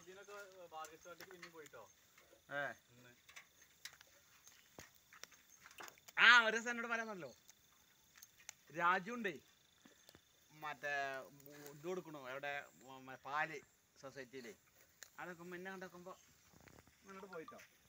ആ ഒരു ദിവസം എന്നോട് പറയാന്നല്ലോ രാജു ഉണ്ടേ മറ്റേ ഇത് കൊടുക്കണോ എവിടെ പാല് സൊസൈറ്റിയില് അതൊക്കെ മുന്നേ കണ്ടോക്കുമ്പോ എന്നോട് പോയിട്ടോ